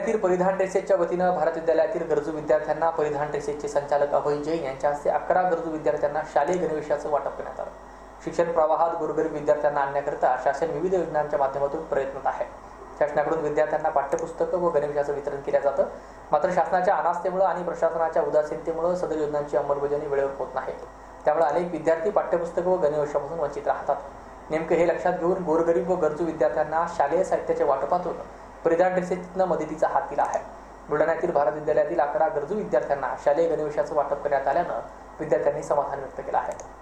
बुलढाण्यातील परिधान ड्रेसेसच्या वतीनं भारत विद्यालयातील गरजू विद्यार्थ्यांना परिधान ड्रेसेसचे संचालक अभय जैन यांच्या हस्ते 11 गरजू विद्यार्थ्यांना शालेय गणवेशाचं वाटप करण्यात आलं. शिक्षण प्रवाहात गोरगरीब विद्यार्थ्यांना आणण्याकरिता शासन विविध योजनांच्या माध्यमातून प्रयत्नरत आहे. शासनाकडून विद्यार्थ्यांना पाठ्यपुस्तकं व गणवेशाचं वितरण केलं जातं. मात्र शासनाच्या अनास्थेमुळे आणि प्रशासनाच्या उदासीनतेमुळे सदर योजनांची अंमलबजावणी वेळेवर होत नाही. त्यामुळे अनेक विद्यार्थी पाठ्यपुस्तकं व गणवेशापासून वंचित राहतात. नेमकं हे लक्षात घेऊन गोरगरीब व गरजू विद्यार्थ्यांना शालेय साहित्याच्या वाटपातून परिधान ड्रेसेसनं मदतीचा हात दिला आहे. बुलढाण्यातील भारत विद्यालयातील 11 गरजू विद्यार्थ्यांना शालेय गणवेशाचं वाटप करण्यात आल्यानं विद्यार्थ्यांनी समाधान व्यक्त केलं आहे.